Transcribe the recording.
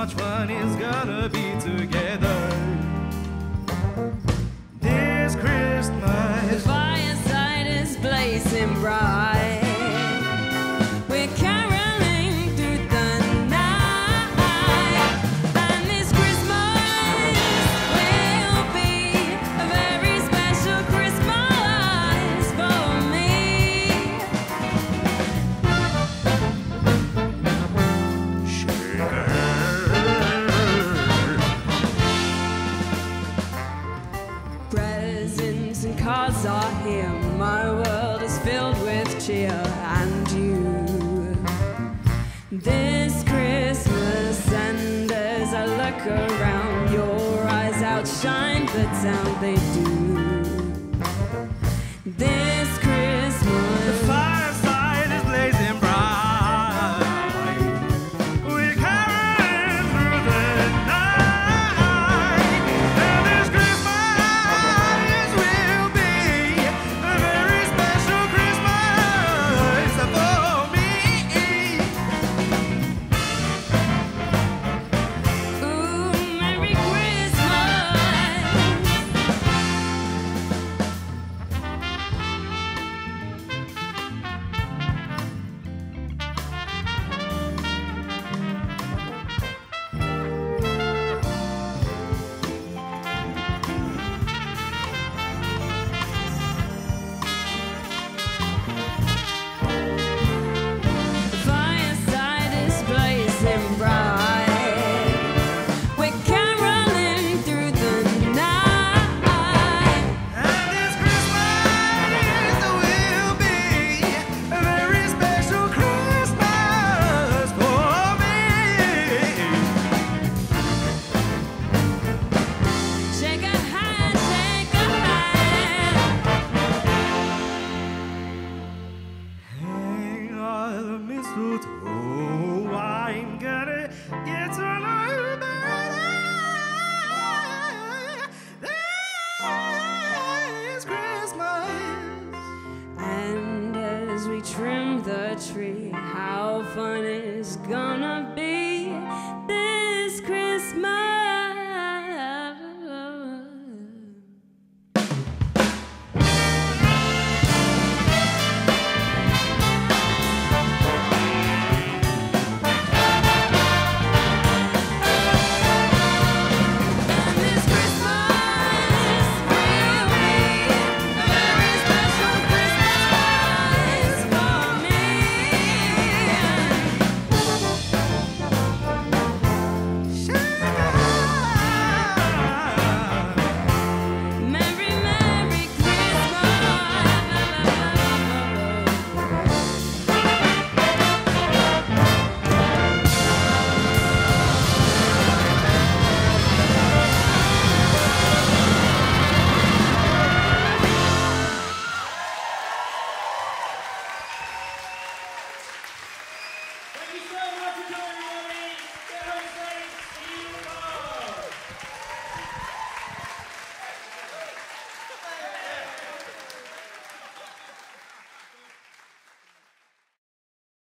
much fun it's gonna be together. This Christmas, the fireside is blazing bright. We're caroling through the night, and this Christmas will be a very special Christmas for me. Presents and cards are here. My world is filled with cheer and you. This Christmas, and as I look around, your eyes outshine the town they do. This